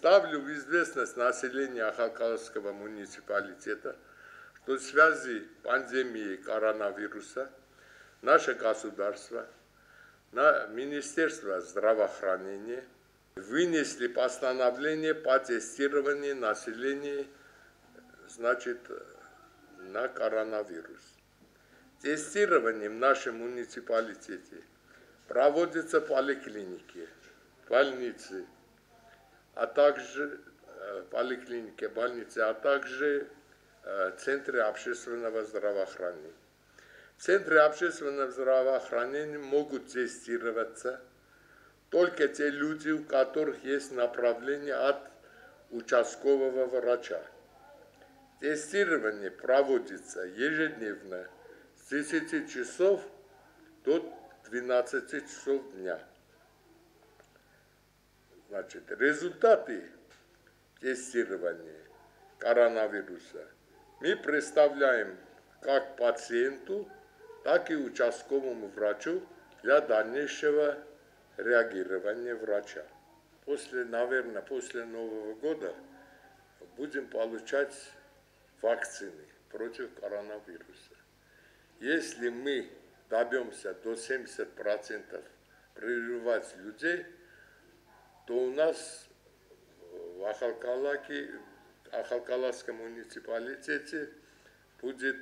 Ставлю в известность населения Ахалкалского муниципалитета, что в связи с пандемией коронавируса наше государство, Министерство здравоохранения вынесли постановление по тестированию населения, на коронавирус. Тестирование в нашем муниципалитете проводится в поликлинике, больнице, а также в Центре общественного здравоохранения. В Центре общественного здравоохранения могут тестироваться только те люди, у которых есть направление от участкового врача. Тестирование проводится ежедневно с 10 часов до 12 часов дня. Результаты тестирования коронавируса мы представляем как пациенту, так и участковому врачу для дальнейшего реагирования врача. Наверное, после Нового года будем получать вакцины против коронавируса. Если мы добьемся до 70% прививать людей, то у нас в Ахалкалском муниципалитете будет,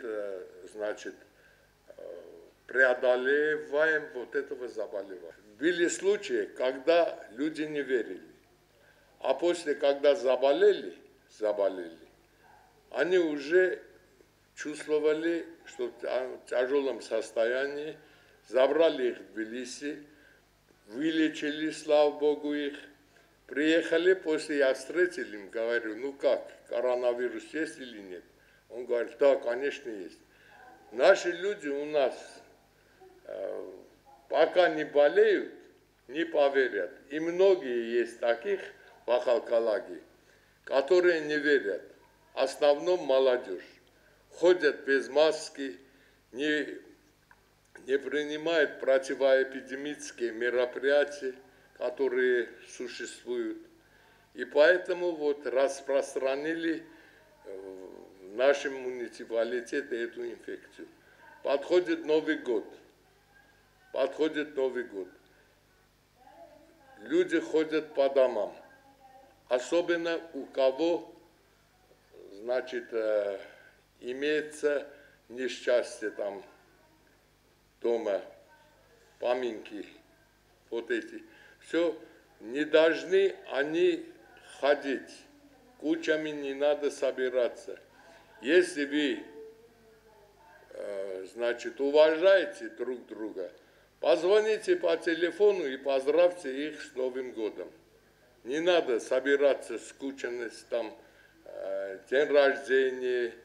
преодолеваем вот этого заболевания. Были случаи, когда люди не верили, а после, когда заболели, они уже чувствовали, что в тяжелом состоянии, забрали их в Тбилиси, вылечили, слава Богу, их. Приехали, после я встретил им, говорю, ну как, коронавирус есть или нет? Он говорит, да, конечно, есть. Наши люди у нас пока не болеют, не поверят. И многие есть таких в Ахалкалаге, которые не верят. В основном молодежь. Ходят без маски, не принимают противоэпидемические мероприятия, которые существуют. И поэтому вот распространили в нашем муниципалитете эту инфекцию. Подходит Новый год. Люди ходят по домам. Особенно у кого, имеется несчастье там дома, поминки, вот эти. Все, не должны они ходить, кучами не надо собираться. Если вы, уважаете друг друга, позвоните по телефону и поздравьте их с Новым годом. Не надо собираться, скученность там, день рождения,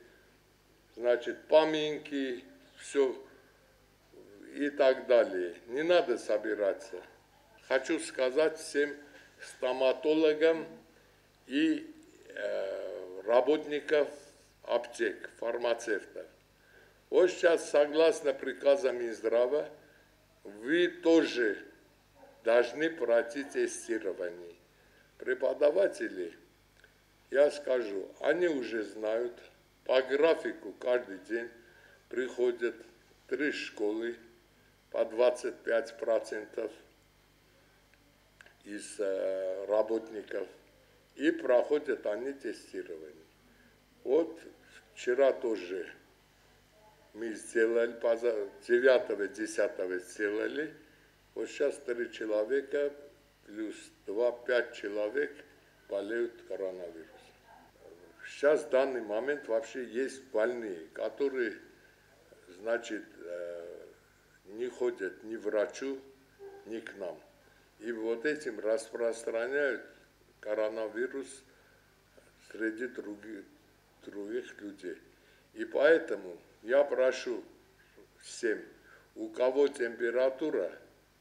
поминки, все и так далее. Не надо собираться. Хочу сказать всем стоматологам и работникам аптек, фармацевтов. Вот сейчас, согласно приказам Минздрава, вы тоже должны пройти тестирование. Преподаватели, я скажу, они уже знают, по графику каждый день приходят 3 школы по 25% из работников, и проходят они тестирование. Вот вчера тоже мы сделали, 9-10 сделали, вот сейчас 3 человека плюс 2-5 человек болеют коронавирусом. Сейчас в данный момент вообще есть больные, которые, не ходят ни к врачу, ни к нам. И вот этим распространяют коронавирус среди других людей. И поэтому я прошу всем, у кого температура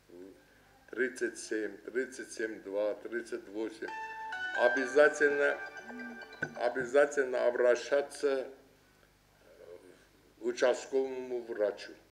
37, 37,2, 38, обязательно обращаться к участковому врачу.